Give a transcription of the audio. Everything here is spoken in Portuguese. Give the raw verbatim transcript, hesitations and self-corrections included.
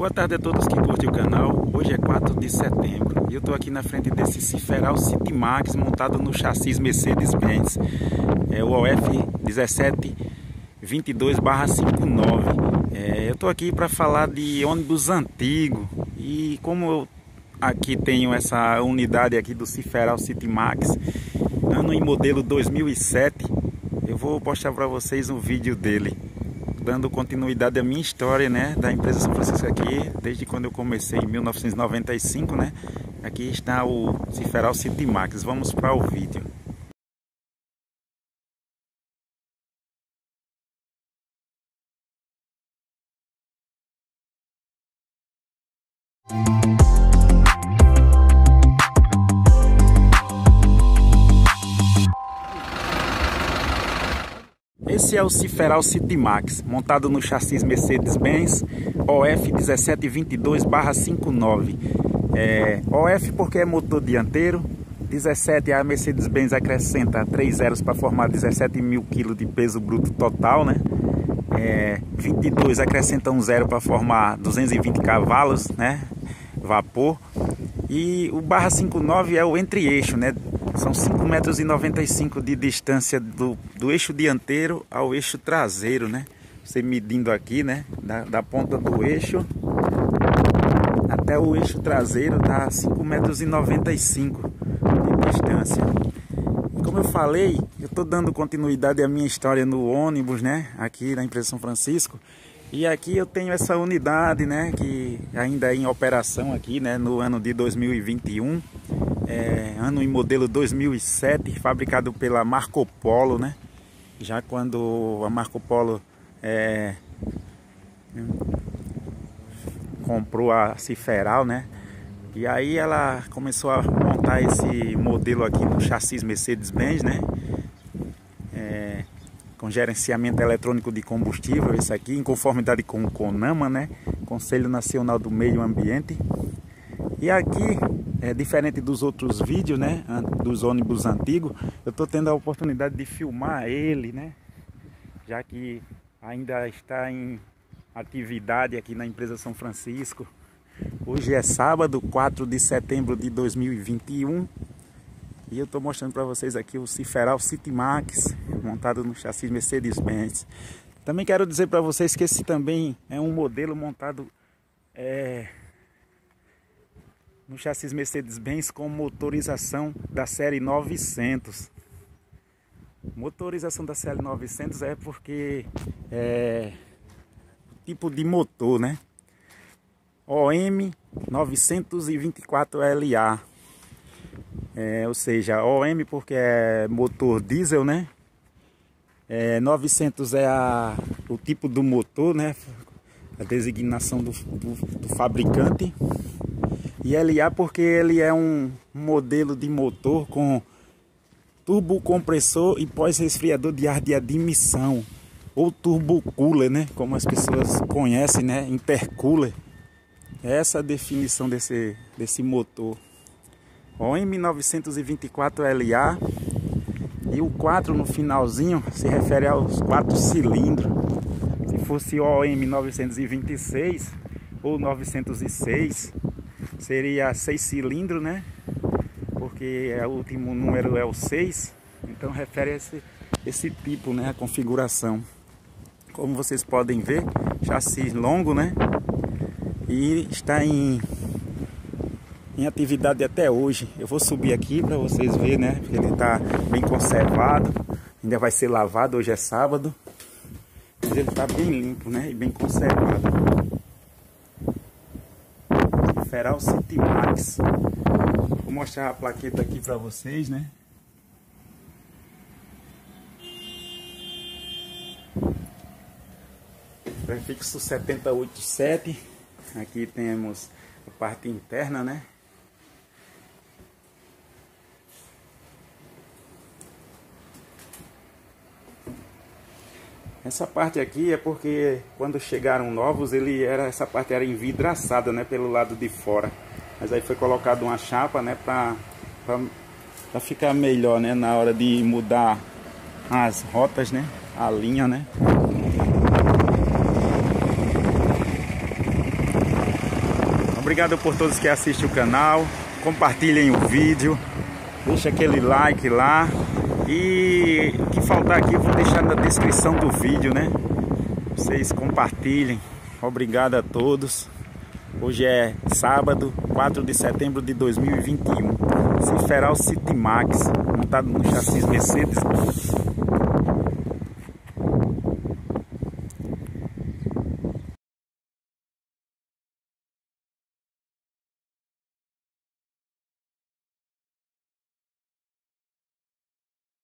Boa tarde a todos que curtem o canal. Hoje é quatro de setembro e eu estou aqui na frente desse Ciferal City Max montado no chassi Mercedes-Benz. É o O F dezessete vinte e dois barra cinquenta e nove. É, eu estou aqui para falar de ônibus antigo e como eu aqui tenho essa unidade aqui do Ciferal City Max, ano e modelo dois mil e sete, eu vou postar para vocês um vídeo dele, dando continuidade à minha história, né, da empresa São Francisco aqui, desde quando eu comecei em mil novecentos e noventa e cinco, né. Aqui está o Ciferal City Max. Vamos para o vídeo. Esse é o Ciferal City Max, montado no chassi Mercedes-Benz O F dezessete vinte e dois barra cinquenta e nove. É, O F porque é motor dianteiro, dezessete a Mercedes-Benz acrescenta três zeros para formar dezessete mil quilos de peso bruto total, né? É, vinte e dois acrescenta um zero para formar duzentos e vinte cavalos, né? Vapor. E o barra cinquenta e nove é o entre-eixo, né? São cinco metros e noventa e cinco de distância do, do eixo dianteiro ao eixo traseiro, né? Você medindo aqui, né? Da, da ponta do eixo até o eixo traseiro dá cinco metros e noventa e cinco de distância. E como eu falei, eu estou dando continuidade à minha história no ônibus, né? Aqui na empresa São Francisco. E aqui eu tenho essa unidade, né? Que ainda é em operação aqui, né? No ano de dois mil e vinte e um. É, ano e modelo dois mil e sete, fabricado pela Marco Polo, né? Já quando a Marco Polo é, comprou a Ciferal, né? E aí ela começou a montar esse modelo aqui no chassi Mercedes-Benz, né? É, com gerenciamento eletrônico de combustível, esse aqui, em conformidade com o CONAMA, né? Conselho Nacional do Meio Ambiente. E aqui, é diferente dos outros vídeos, né, dos ônibus antigos, eu estou tendo a oportunidade de filmar ele, né, já que ainda está em atividade aqui na empresa São Francisco. Hoje é sábado, quatro de setembro de dois mil e vinte e um, e eu estou mostrando para vocês aqui o Ciferal City Max, montado no chassi Mercedes-Benz. Também quero dizer para vocês que esse também é um modelo montado é, no chassi Mercedes-Benz com motorização da série novecentos. Motorização da série novecentos é porque é tipo de motor, né? O M novecentos e vinte e quatro L A, é, ou seja, O M porque é motor diesel, né? É, novecentos é a, o tipo do motor, né? A designação do, do, do fabricante. E L A porque ele é um modelo de motor com turbocompressor e pós-resfriador de ar de admissão, ou turbo cooler, né? Como as pessoas conhecem, né? Intercooler. Essa é a definição desse, desse motor. O M novecentos e vinte e quatro L A, e o quatro no finalzinho se refere aos quatro cilindros. Se fosse O M novecentos e vinte e seis ou novecentos e seis, seria seis cilindros, né? Porque o último número é o seis, então refere a esse, esse tipo, né? A configuração. Como vocês podem ver, chassi longo, né? E está em, em atividade até hoje. Eu vou subir aqui para vocês verem, né? Porque ele está bem conservado, ainda vai ser lavado, hoje é sábado. Mas ele está bem limpo, né? E bem conservado. Ciferal City Max. Vou mostrar a plaqueta aqui para vocês, né? Prefixo sete oito sete. Aqui temos a parte interna, né? Essa parte aqui é porque quando chegaram novos, ele era, essa parte era envidraçada, né, pelo lado de fora. Mas aí foi colocado uma chapa, né, para para ficar melhor, né, na hora de mudar as rotas, né, a linha, né. Obrigado por todos que assistem o canal. Compartilhem o vídeo. Deixa aquele like lá. E o que faltar aqui eu vou deixar na descrição do vídeo, né? Vocês compartilhem. Obrigado a todos. Hoje é sábado, quatro de setembro de dois mil e vinte e um. Ciferal City Max, montado no chassi Mercedes.